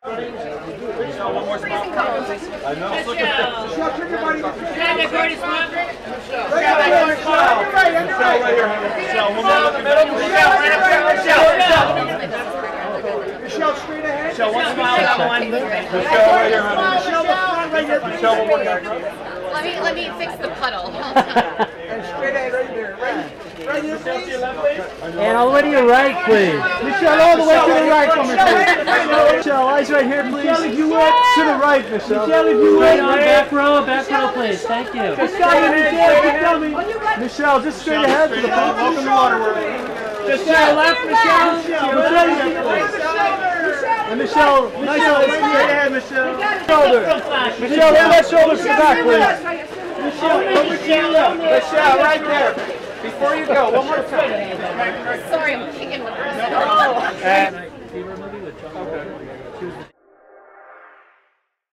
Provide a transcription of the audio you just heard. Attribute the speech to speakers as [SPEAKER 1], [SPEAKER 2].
[SPEAKER 1] One more spot. I know.
[SPEAKER 2] Michelle, turn your body.
[SPEAKER 1] Michelle, that greatest one.
[SPEAKER 2] Michelle, right here.
[SPEAKER 1] Michelle, one more look at middle.
[SPEAKER 2] Michelle, straight ahead.
[SPEAKER 1] Michelle, one smile down the line.
[SPEAKER 2] Michelle, right here. Michelle, the front right here.
[SPEAKER 1] Michelle, one more down.
[SPEAKER 3] Let me fix the puddle.
[SPEAKER 2] And straight ahead right there. Right here, please.
[SPEAKER 4] And all the way to your right, please. Michelle, all the way to the right from her. Michelle, eyes right here, please. Michelle, if you would. To the right, Michelle. Michelle, if you would. Back row, please. Thank you. Michelle, just straight ahead to the front.
[SPEAKER 1] Welcome to Waterworld.
[SPEAKER 4] Michelle, left, Michelle. And Michelle, straight ahead, Michelle. Shoulder. Michelle, lay that shoulder to the back, please.
[SPEAKER 2] Michelle, right there. Before you go, one more time.
[SPEAKER 3] Sorry, I'm kicking the person.